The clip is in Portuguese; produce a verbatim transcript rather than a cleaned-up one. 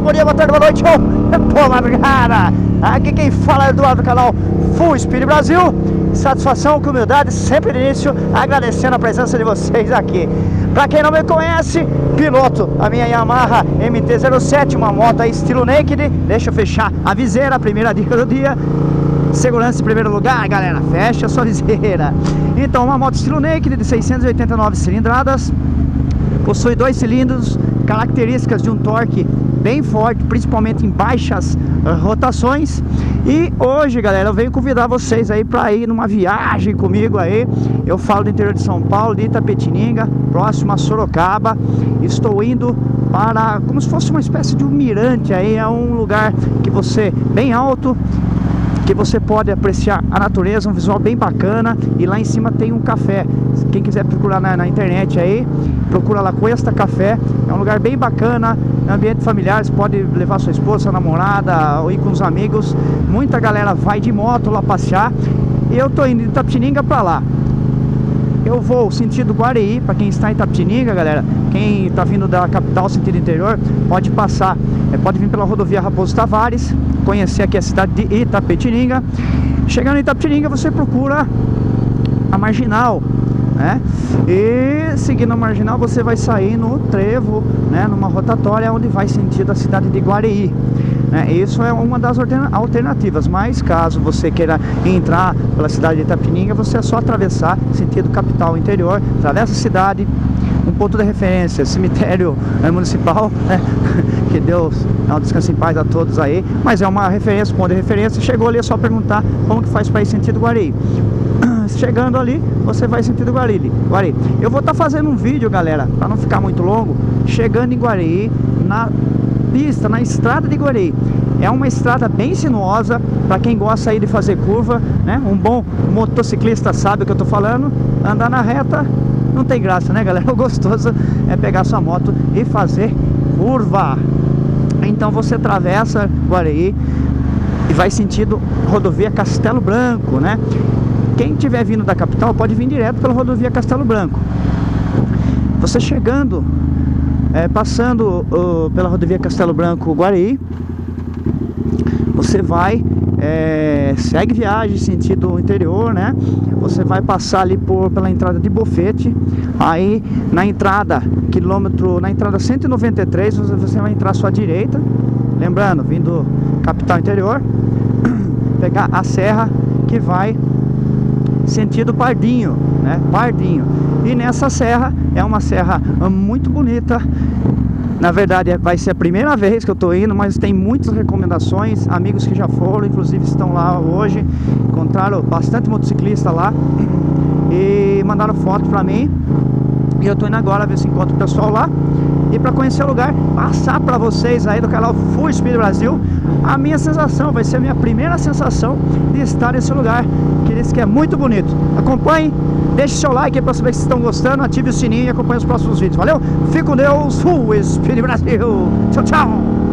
bom dia, boa tarde, boa noite, ou boa madrugada. Aqui quem fala é Eduardo do canal Full Speed Brasil. Satisfação com humildade, sempre de início, agradecendo a presença de vocês aqui. Pra quem não me conhece, piloto a minha Yamaha M T zero sete, uma moto aí estilo naked. Deixa eu fechar a viseira, a primeira dica do dia. Segurança em primeiro lugar, galera, fecha a sua viseira. Então, uma moto estilo naked de seiscentos e oitenta e nove cilindradas. Possui dois cilindros, características de um torque bem forte, principalmente em baixas uh, rotações. E hoje, galera, eu venho convidar vocês aí para ir numa viagem comigo aí. Eu falo do interior de São Paulo, de Itapetininga, próximo a Sorocaba. Estou indo para, como se fosse uma espécie de um mirante aí, é um lugar que você, bem alto, que você pode apreciar a natureza, um visual bem bacana. E lá em cima tem um café. Quem quiser procurar na, na internet aí, procura lá Cuesta Café. É um lugar bem bacana, ambiente familiar. Você pode levar sua esposa, sua namorada, ou ir com os amigos. Muita galera vai de moto lá passear. E eu tô indo de Itapetininga para lá. Eu vou sentido Guareí, para quem está em Itapetininga, galera. Quem está vindo da capital, sentido interior, pode passar, é, pode vir pela rodovia Raposo Tavares, conhecer aqui a cidade de Itapetininga. Chegando em Itapetininga, você procura a Marginal, né? E seguindo a Marginal, você vai sair no trevo, né? Numa rotatória onde vai sentido a cidade de Guareí. Né? Isso é uma das alternativas, mas caso você queira entrar pela cidade de Itapetininga, você é só atravessar sentido capital interior, atravessa a cidade, um ponto de referência, cemitério é, municipal, né? Que Deus dá um descanso em paz a todos aí, mas é uma referência, ponto de referência. Chegou ali, é só perguntar como que faz para ir sentido Guareí. Chegando ali, você vai sentido Guareí. Guareí. Eu vou estar tá fazendo um vídeo, galera, para não ficar muito longo, chegando em Guareí, na pista, na estrada de Guareí. É uma estrada bem sinuosa, para quem gosta aí de fazer curva, né? Um bom motociclista sabe o que eu tô falando. Andar na reta não tem graça, né, galera? O gostoso é pegar sua moto e fazer curva. Então você atravessa Guareí e vai sentido rodovia Castelo Branco, né? Quem estiver vindo da capital pode vir direto pela rodovia Castelo Branco. Você chegando, é, passando uh, pela rodovia Castelo Branco Guareí, você vai, é, segue viagem sentido interior, né? Você vai passar ali por, pela entrada de Bofete. Aí na entrada, quilômetro, na entrada cento e noventa e três, você, você vai entrar à sua direita. Lembrando, vindo capital interior, pegar a serra que vai sentido Pardinho, né? Pardinho. E nessa serra, é uma serra muito bonita. Na verdade vai ser a primeira vez que eu tô indo, mas tem muitas recomendações, amigos que já foram, inclusive estão lá hoje, encontraram bastante motociclista lá e mandaram foto pra mim. E eu tô indo agora ver se encontro o pessoal lá. E para conhecer o lugar, passar para vocês aí do canal Full Speed Brasil a minha sensação, vai ser a minha primeira sensação de estar nesse lugar, que diz que é muito bonito. Acompanhe, deixe seu like aí para saber se estão gostando, ative o sininho e acompanhe os próximos vídeos. Valeu? Fique com Deus, Full Speed Brasil. Tchau, tchau.